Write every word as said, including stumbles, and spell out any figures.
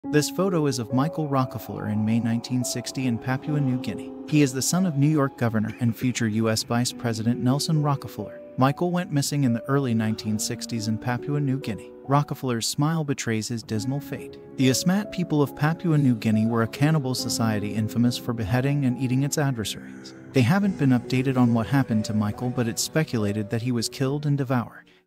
This photo is of Michael Rockefeller in May nineteen sixty in Papua New Guinea. He is the son of New York Governor and future U S Vice President Nelson Rockefeller. Michael went missing in the early nineteen sixties in Papua New Guinea. Rockefeller's smile betrays his dismal fate. The Asmat people of Papua New Guinea were a cannibal society infamous for beheading and eating its adversaries. They haven't been updated on what happened to Michael, but it's speculated that he was killed and devoured.